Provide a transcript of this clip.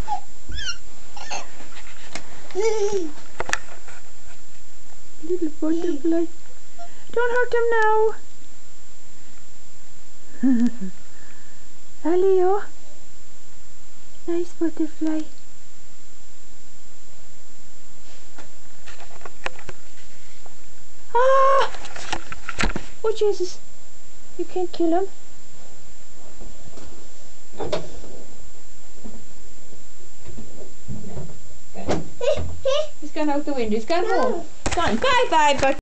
Little butterfly. Don't hurt him now. Elio. Nice butterfly. Ah! Oh Jesus. You can't kill him. He's gone out the window. He's gone home. Gone. Bye bye, but